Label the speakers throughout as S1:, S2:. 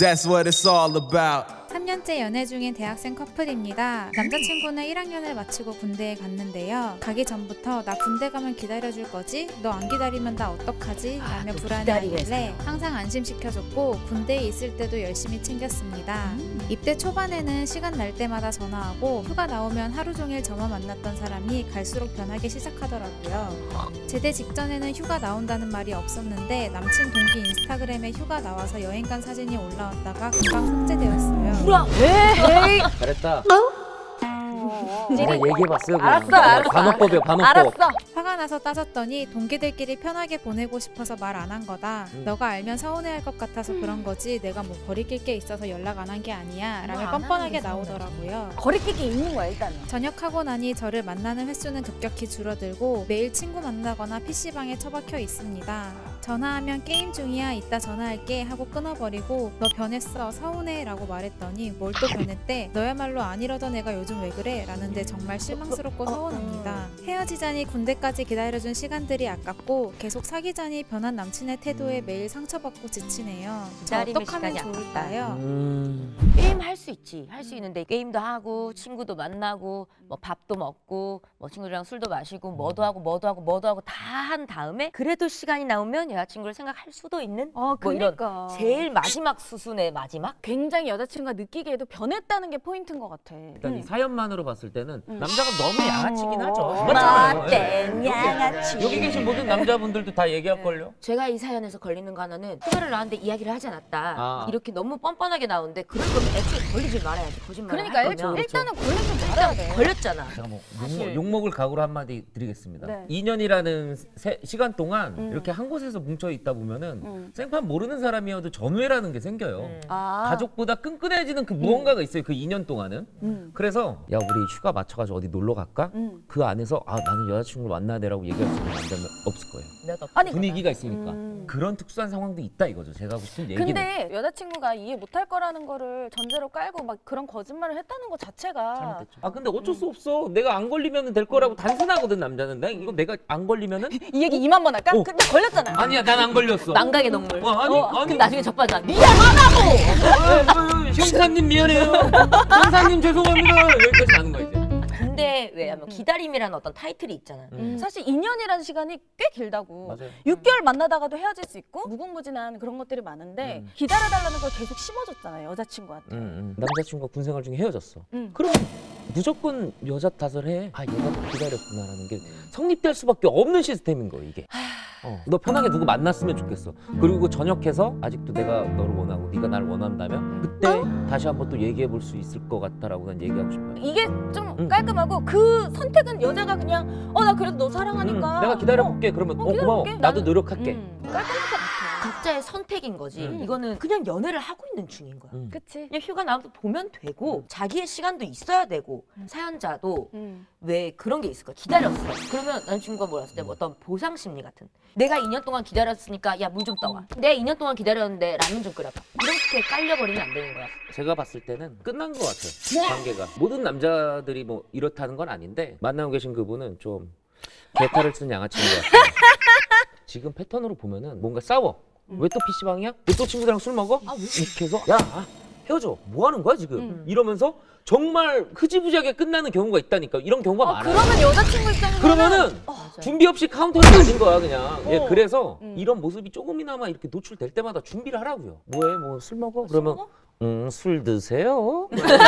S1: That's what it's all about.
S2: 3년째 연애 중인 대학생 커플입니다. 남자친구는 1학년을 마치고 군대에 갔는데요. 가기 전부터 나 군대 가면 기다려줄 거지? 너 안 기다리면 나 어떡하지? 라며 불안해하길래 항상 안심시켜줬고 군대에 있을 때도 열심히 챙겼습니다. 입대 초반에는 시간 날 때마다 전화하고 휴가 나오면 하루 종일 저만 만났던 사람이 갈수록 변하기 시작하더라고요. 제대 직전에는 휴가 나온다는 말이 없었는데 남친 동기 인스타그램에 휴가 나와서 여행 간 사진이 올라왔다가 금방 삭제되었어요.
S3: 에이. 잘했다. 내가 얘기해봤어요.
S4: 알았어.
S3: 반어법이야, 반어법.
S4: 알았어.
S2: 화가 나서 따졌더니 동기들끼리 편하게 보내고 싶어서 말 안 한 거다. 너가 알면 서운해할 것 같아서 그런 거지 내가 뭐 거리낄 게 있어서 연락 안 한 게 아니야 라며 뻔뻔하게 나오더라고요.
S4: 거리낄 게 있는 거야 일단은.
S2: 전역하고 나니 저를 만나는 횟수는 급격히 줄어들고 매일 친구 만나거나 PC방에 처박혀 있습니다. 전화하면 게임 중이야 이따 전화할게 하고 끊어버리고 너 변했어 서운해 라고 말했더니 뭘 또 변했대 너야말로 안 이러던 애가 요즘 왜 그래 라는데 정말 실망스럽고 서운합니다. 헤어지자니 군대까지 기다려준 시간들이 아깝고 계속 사귀자니 변한 남친의 태도에 매일 상처받고 지치네요. 저 어떡하면 좋을까요?
S5: 게임 할 수 있지. 할 수 있는데 게임도 하고 친구도 만나고 뭐 밥도 먹고 뭐 친구들이랑 술도 마시고 뭐도 하고 다 한 다음에 그래도 시간이 나오면 여자친구를 생각할 수도 있는 뭐
S4: 그러니까.
S5: 이런 제일 마지막 수순의 마지막?
S4: 굉장히 여자친구가 느끼기에도 변했다는 게 포인트인 것 같아.
S3: 일단 이 사연만으로 봤을 때는 남자가 너무 양아치긴 하죠.
S5: 맞댄 양아치.
S3: 여기 계신 모든 남자분들도 다 얘기할걸요?
S5: 제가 이 사연에서 걸리는 거 하나는 휴가를 나왔는데 이야기를 하지 않았다.
S3: 아.
S5: 이렇게 너무 뻔뻔하게 나오는데 그럴 거면 애초에 걸리지 말아야지. 거짓말을
S4: 그러니까
S5: 할 거면.
S4: 일단은 걸리지 말아야 돼.
S5: 걸렸잖아.
S3: 제가 뭐 욕먹을 각오로 한마디 드리겠습니다.
S4: 네.
S3: 2년이라는 시간 동안 이렇게 한 곳에서 뭉쳐 있다 보면은 생판 모르는 사람이어도 전우애라는 게 생겨요. 가족보다 끈끈해지는 그 무언가가 있어요. 그 2년 동안은. 그래서 야 우리 휴가 맞춰가지고 어디 놀러 갈까? 그 안에서 아 나는 여자친구를 만나야 돼라고 얘기할 수 있는 남자는 없을 거예요.
S4: 아니
S3: 분위기가 있으니까. 그런 특수한 상황도 있다 이거죠. 제가 하고 싶은 얘기는.
S4: 근데 여자친구가 이해 못할 거라는 거를 전제로 깔고 막 그런 거짓말을 했다는 것 자체가
S3: 잘못됐죠. 아 근데 어쩔 수 없어. 내가 안 걸리면 될 거라고 단순하거든 남자는. 이거 내가 안 걸리면은
S4: 이 얘기 2만 번 할까? 근데 걸렸잖아.
S3: 아니야 난 안 걸렸어.
S5: 망각의 동물.
S3: 아니
S5: 그럼 나중에 적반자.
S3: 형사님 미안해요. 형사님 죄송합니다. 여기까지 가는 거야 이제.
S5: 근데 왜냐면 기다림이라는 어떤 타이틀이 있잖아.
S4: 사실 2년이라는 시간이 꽤 길다고.
S3: 맞아요.
S4: 6개월 만나다가도 헤어질 수 있고 무궁무진한 그런 것들이 많은데 기다려달라는 걸 계속 심어줬잖아요 여자친구한테.
S3: 남자친구가 군 생활 중에 헤어졌어. 그럼 무조건 여자 탓을 해. 아 얘가 더 기다렸구나라는 게 성립될 수밖에 없는 시스템인 거예요 이게. 너 편하게 누구 만났으면 좋겠어. 그리고 전역해서 아직도 내가 너를 원하고 네가 나를 원한다면 그때 다시 한번 또 얘기해 볼 수 있을 것 같다라고 난 얘기하고 싶어요.
S4: 이게 좀 깔끔하고 그 선택은 여자가 그냥 나 그래도 너 사랑하니까
S3: 내가 기다려볼게. 그러면 고마워.
S4: 기다려볼게.
S3: 나도 노력할게.
S4: 깔끔할 것 같아.
S5: 각자의 선택인 거지. 이거는 그냥 연애를 하고 있는 중인 거야.
S4: 그치?
S5: 그냥 휴가 나와도 보면 되고 자기의 시간도 있어야 되고 사연자도 왜 그런 게 있을 거야. 기다렸어. 그러면 남자친구가 뭐라 했을 때 뭐 어떤 보상 심리 같은. 내가 2년 동안 기다렸으니까 야 물 좀 떠와. 내가 2년 동안 기다렸는데 라면 좀 끓여봐. 이렇게 깔려버리면 안 되는 거야.
S3: 제가 봤을 때는 끝난 것 같아요. 관계가. 모든 남자들이 뭐 이렇다는 건 아닌데 만나고 계신 그분은 좀 개탈을 쓴 양아치인 것 같아요. 지금 패턴으로 보면은 뭔가 싸워. 왜 또 PC방이야? 왜 또 친구들이랑 술 먹어? 이렇게 해서 야 헤어져. 뭐 하는 거야 지금? 이러면서 정말 흐지부지하게 끝나는 경우가 있다니까. 이런 경우가 많아요.
S4: 그러면 여자친구 입장에서는
S3: 그러면은 준비 없이 카운터를 맞은 거야 그냥. 예, 그래서 이런 모습이 조금이나마 이렇게 노출될 때마다 준비를 하라고요. 뭐해? 뭐 술 먹어? 그러면 술 드세요?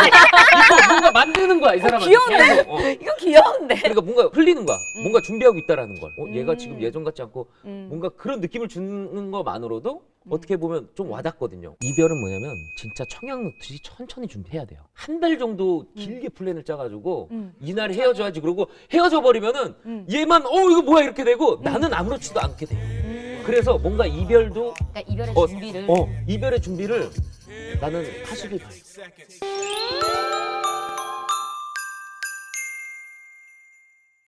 S3: 이거 뭔가 만드는 거야 이 사람한테.
S4: 귀여운데?
S5: 이거 귀여운데.
S3: 그러니까 뭔가 흘리는 거야. 뭔가 준비하고 있다라는 걸. 얘가 지금 예전 같지 않고 뭔가 그런 느낌을 주는 것만으로도 어떻게 보면 좀 와닿거든요. 이별은 뭐냐면 진짜 청약 놓듯이 천천히 준비해야 돼요. 한 달 정도 길게 플랜을 짜가지고 이날에 헤어져야지. 그러고 헤어져 버리면은 얘만 이거 뭐야 이렇게 되고 나는 아무렇지도 않게 돼요. 그래서 뭔가 이별도
S5: 그러니까 이별의 준비를
S3: 이별의 준비를 나는 하시길 바래요.